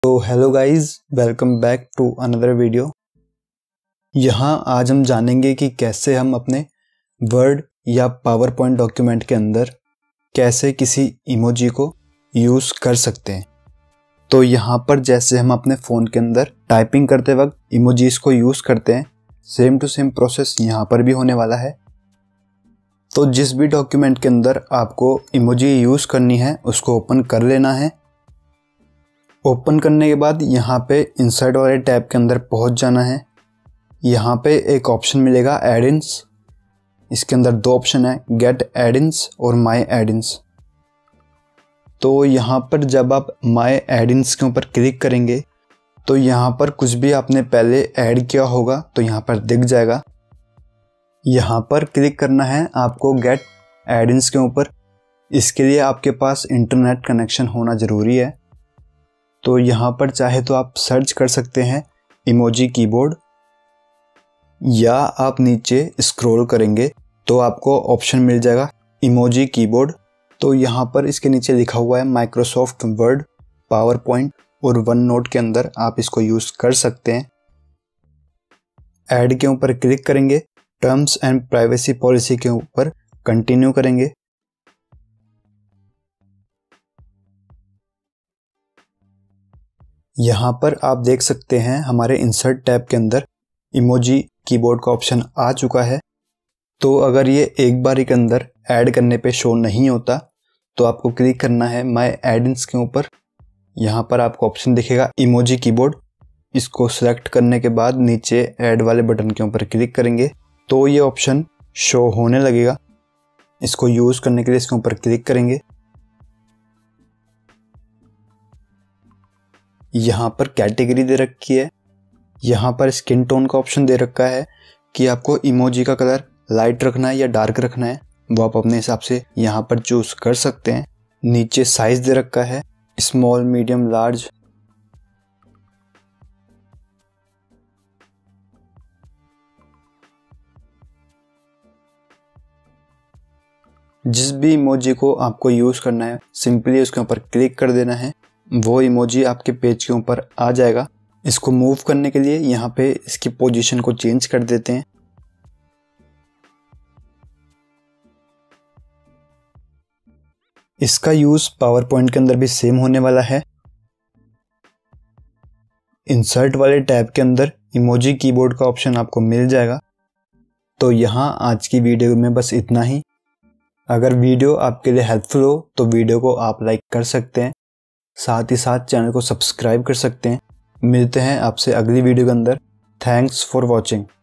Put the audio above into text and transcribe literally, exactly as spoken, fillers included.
तो hello guys, welcome back to another video. यहाँ आज हम जानेंगे कि कैसे हम अपने वर्ड या पावर पॉइंट डॉक्यूमेंट के अंदर कैसे किसी इमोजी को यूज़ कर सकते हैं। तो यहाँ पर जैसे हम अपने फ़ोन के अंदर टाइपिंग करते वक्त इमोजीज को यूज़ करते हैं, सेम टू सेम प्रोसेस यहाँ पर भी होने वाला है। तो जिस भी डॉक्यूमेंट के अंदर आपको इमोजी यूज़ करनी है उसको ओपन कर लेना है। ओपन करने के बाद यहाँ पे इंसर्ट वाले टैब के अंदर पहुँच जाना है। यहाँ पे एक ऑप्शन मिलेगा एड-इन्स। इसके अंदर दो ऑप्शन है, गेट एड-इन्स और माय एड-इन्स। तो यहाँ पर जब आप माय एड-इन्स के ऊपर क्लिक करेंगे तो यहाँ पर कुछ भी आपने पहले ऐड किया होगा तो यहाँ पर दिख जाएगा। यहाँ पर क्लिक करना है आपको गेट एड-इन्स के ऊपर। इसके लिए आपके पास इंटरनेट कनेक्शन होना ज़रूरी है। तो यहाँ पर चाहे तो आप सर्च कर सकते हैं इमोजी कीबोर्ड, या आप नीचे स्क्रॉल करेंगे तो आपको ऑप्शन मिल जाएगा इमोजी कीबोर्ड। तो यहाँ पर इसके नीचे लिखा हुआ है माइक्रोसॉफ्ट वर्ड, पावर पॉइंट और वन नोट के अंदर आप इसको यूज़ कर सकते हैं। ऐड के ऊपर क्लिक करेंगे, टर्म्स एंड प्राइवेसी पॉलिसी के ऊपर कंटिन्यू करेंगे। यहाँ पर आप देख सकते हैं हमारे इंसर्ट टैब के अंदर इमोजी कीबोर्ड का ऑप्शन आ चुका है। तो अगर ये एक बारी के अंदर ऐड करने पे शो नहीं होता तो आपको क्लिक करना है माय एड-इन्स के ऊपर। यहाँ पर आपको ऑप्शन दिखेगा इमोजी कीबोर्ड। इसको सिलेक्ट करने के बाद नीचे ऐड वाले बटन के ऊपर क्लिक करेंगे तो ये ऑप्शन शो होने लगेगा। इसको यूज़ करने के लिए इसके ऊपर क्लिक करेंगे। यहाँ पर कैटेगरी दे रखी है। यहाँ पर स्किन टोन का ऑप्शन दे रखा है कि आपको इमोजी का कलर लाइट रखना है या डार्क रखना है, वो आप अपने हिसाब से यहाँ पर चूज़ कर सकते हैं। नीचे साइज़ दे रखा है, स्मॉल, मीडियम, लार्ज। जिस भी इमोजी को आपको यूज़ करना है सिंपली उसके ऊपर क्लिक कर देना है, वो इमोजी आपके पेज के ऊपर आ जाएगा। इसको मूव करने के लिए यहाँ पे इसकी पोजीशन को चेंज कर देते हैं। इसका यूज़ पावर पॉइंट के अंदर भी सेम होने वाला है। इंसर्ट वाले टैब के अंदर इमोजी कीबोर्ड का ऑप्शन आपको मिल जाएगा। तो यहाँ आज की वीडियो में बस इतना ही। अगर वीडियो आपके लिए हेल्पफुल हो तो वीडियो को आप लाइक कर सकते हैं, साथ ही साथ चैनल को सब्सक्राइब कर सकते हैं। मिलते हैं आपसे अगली वीडियो के अंदर। Thanks for watching.